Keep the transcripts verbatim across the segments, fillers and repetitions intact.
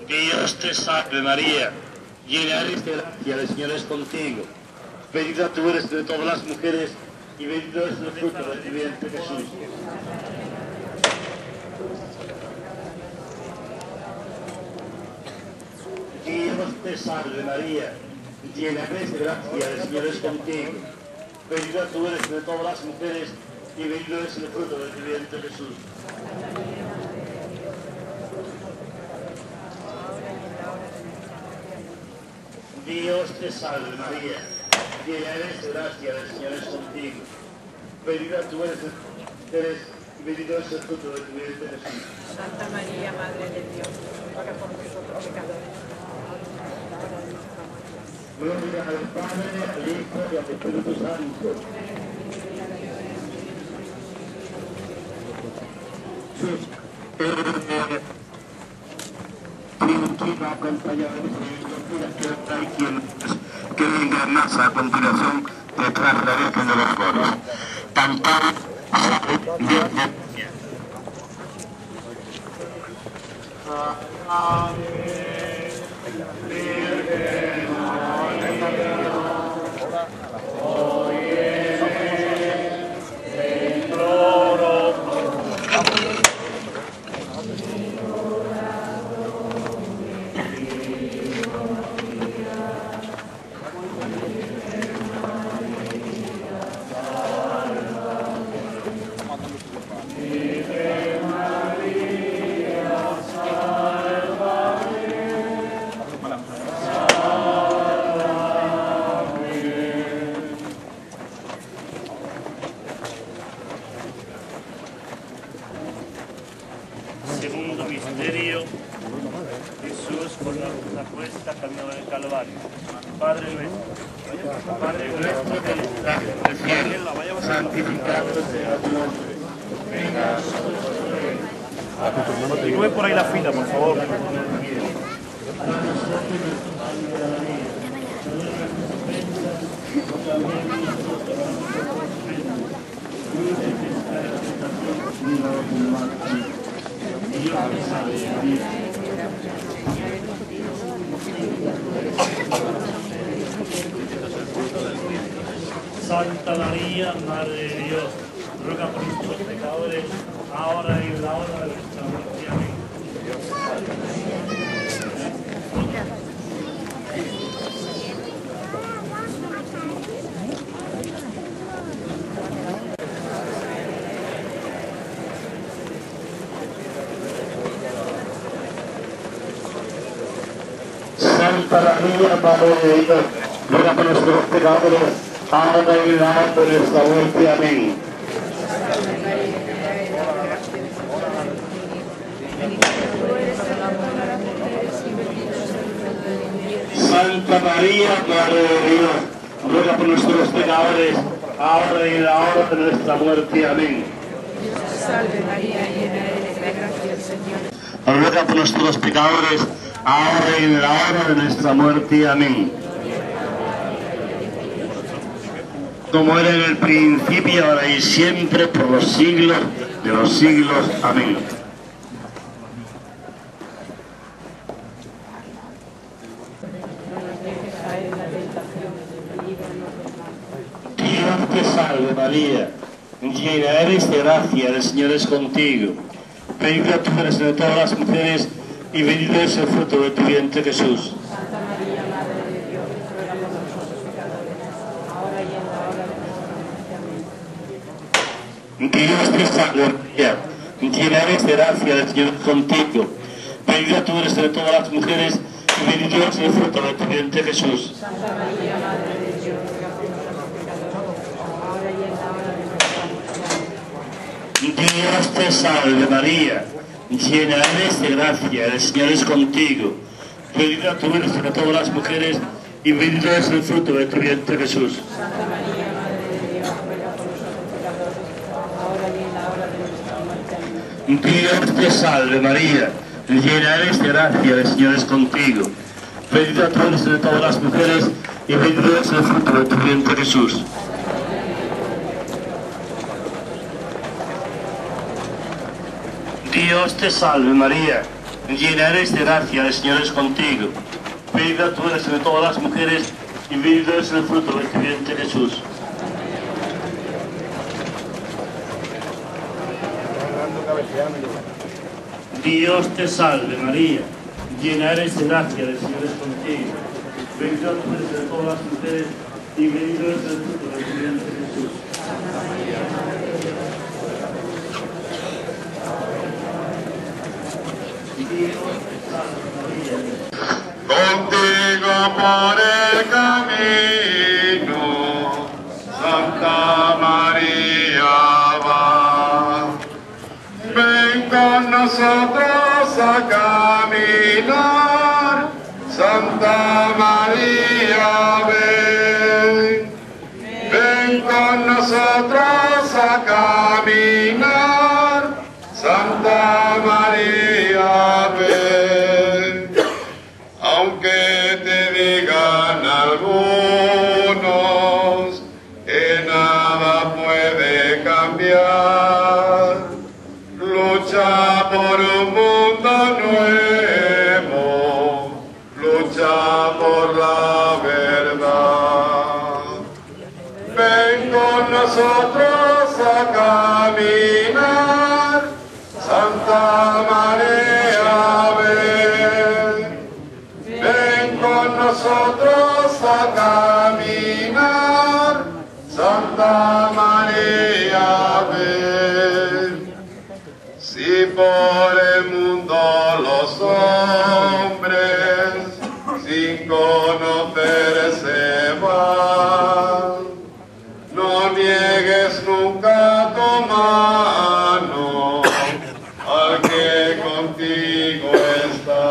Dios te salve María, llena eres de gracia, el Señor es contigo. Bendita tú eres de todas las mujeres y bendito es el fruto de tu vientre Jesús. Dios te salve María, llena eres de gracia, el Señor es contigo. Bendita tú eres de todas las mujeres y bendito es el fruto de tu vientre Jesús. Dios te salve María, llena eres de gracia, el Señor es contigo. Bendita tú eres de todas las mujeres y bendito es el fruto de tu vientre Jesús. Santa María, Madre de Dios, ruega por nosotros pecadores. Gloria al Padre, al Hijo y al Espíritu Santo. Primitiva acompañada de que venga más a continuación detrás de la Virgen de los Coros. Cantar segundo misterio, Jesús con la cruz puesta camino del Calvario. Padre nuestro, Padre nuestro que estás en el cielo, santificado sea tu nombre. Venga a nosotros tu reino. Y no ve por ahí la fila, por favor. Santa María, Madre de Dios, ruega por nosotros pecadores, ahora y en la hora de nuestra muerte. Amén. Santa María, Madre de Dios, ruega por nuestros pecadores, ahora y en la hora de nuestra muerte. Amén. Santa María, Madre de Dios, ruega por nuestros pecadores, ahora y en la hora de nuestra muerte. Amén. Salve María, llena eres de gracia, el Señor. Ruega por nuestros pecadores, ahora y en la hora de nuestra muerte. Amén. Como era en el principio, ahora y siempre, por los siglos de los siglos. Amén. Dios te salve María, llena eres de gracia, el Señor es contigo. Bendita tú eres de todas las mujeres y bendito es el fruto de tu vientre Jesús. Santa María, Madre de Dios, ruega por nosotros pecadores, ahora y en la hora de nuestra muerte. Amén. Dios te salve María, llena eres de gracia, el Señor es contigo. Bendita tú eres de todas las mujeres y bendito es el fruto de tu vientre Jesús. Santa María, Madre de Dios, ruega por nosotros pecadores, ahora y en la hora de nuestra muerte. Amén. Dios te salve María, llena eres de gracia, el Señor es contigo. Bendita tú eres de todas las mujeres y bendito es el fruto de tu vientre Jesús. Santa María, Madre de Dios, ruega por nosotros pecadores, ahora y en la hora de nuestra muerte. Amén. Dios te salve María, llena eres de gracia, el Señor es contigo. Bendita tú eres de todas las mujeres y bendito es el fruto de tu vientre Jesús. Dios te salve María, llena eres de gracia, el Señor es contigo. Bendita tú eres entre todas las mujeres y bendito es el fruto de tu vientre, Jesús. Dios te salve María, llena eres de gracia, el Señor es contigo. Bendita tú eres entre todas las mujeres y bendito es el fruto de tu vientre, Jesús. Contigo por el camino, Santa María va. Ven con nosotros a caminar, Santa María, ven. Ven con nosotros a caminar, Santa María, ven. Aunque te digan algunos que nada puede cambiar, lucha por un mundo nuevo, lucha por la verdad. Ven con nosotros a caminar, Santa María, ven. Ven con nosotros a caminar, Santa María, ven. Si por el mundo los hombres sin conocer se van, no niegues nunca tu mano al que contigo está.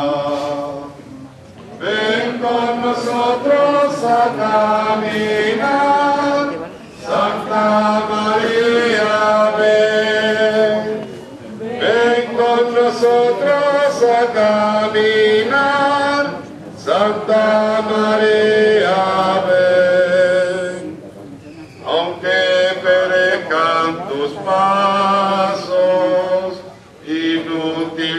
Ven con nosotros a caminar, Santa María, ven. Ven con nosotros a caminar, Santa María, ven. Aunque perezcan tus pasos, inútil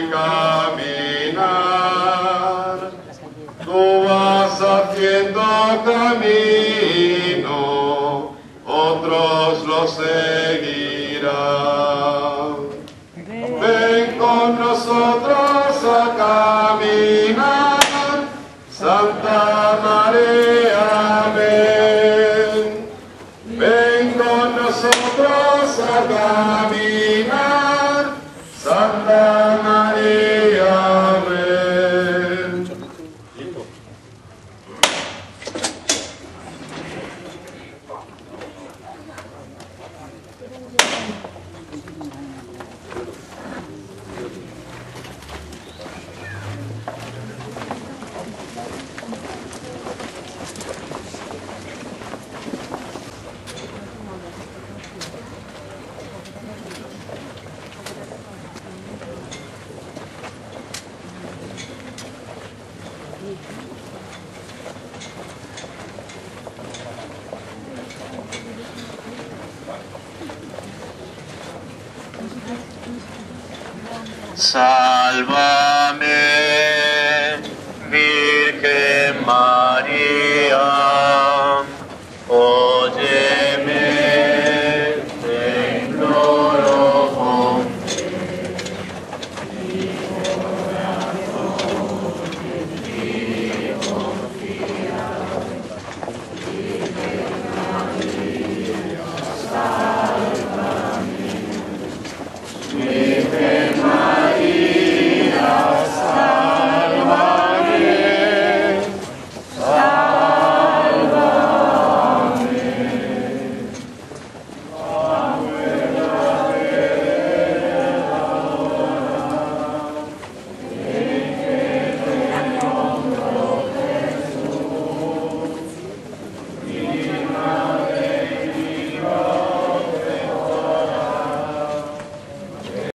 caminar, tú vas haciendo camino, otros lo seguirán. Ven con nosotros a caminar, Santa María, ven. Ven con nosotros a caminar, Santa María, ven. Sálvame, Virgen María.